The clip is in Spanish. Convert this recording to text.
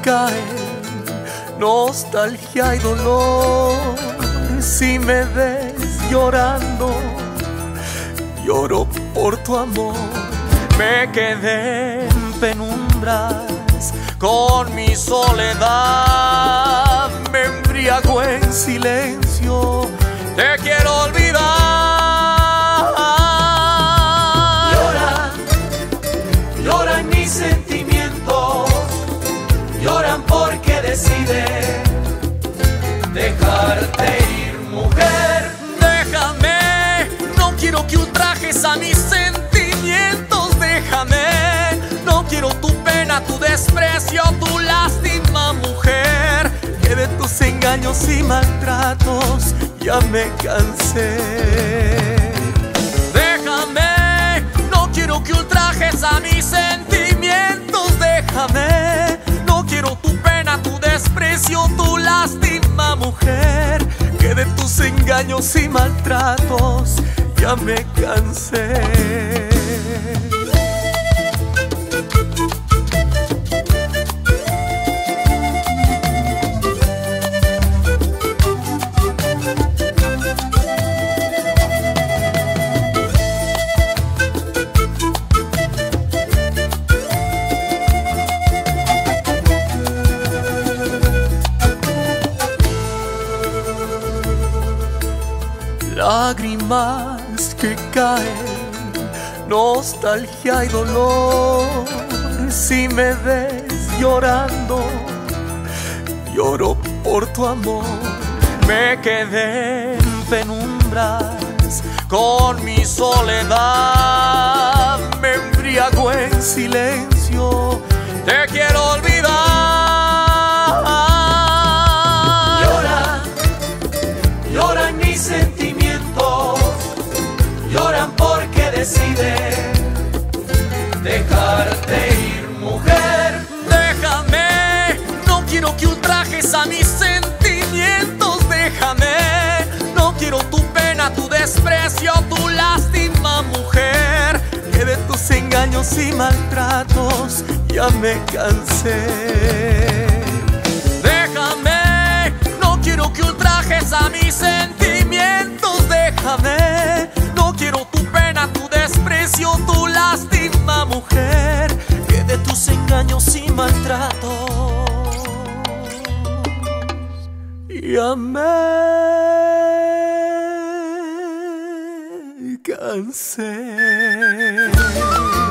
caen, nostalgia y dolor. Si me ves llorando, lloro por tu amor. Me quedé en penumbras con mi soledad, me embriago en silencio, te quiero olvidar. Lloran mis sentimientos, lloran porque deciden dejarte ir, mujer. Déjame, no quiero que ultrajes a mis sentimientos. Déjame, no quiero tu pena, tu desprecio, tu lástima, mujer. Que de tus engaños y maltratos ya me cansé. Déjame, no quiero que ultrajes a mis sentimientos. Déjame, no quiero tu pena, tu desprecio, tu lástima, mujer. Que de tus engaños y maltratos ya me cansé. Lágrimas que caen, nostalgia y dolor. Si me ves llorando, lloro por tu amor. Me quedé en penumbras con mi soledad, me embriago en silencio, te quiero olvidar. Lloran mis sentimientos, lloran porque deciden dejarte ir, mujer. Déjame, no quiero que ultrajes a mis sentimientos. Déjame, no quiero tu pena, tu desprecio, tu lástima, mujer. Que de tus engaños y maltratos ya me cansé. Déjame, no quiero que ultrajes a mis sentimientos. Déjame, no quiero tu pena, tu desprecio, tu lástima, mujer. Que de tus engaños y maltratos ya me cansé.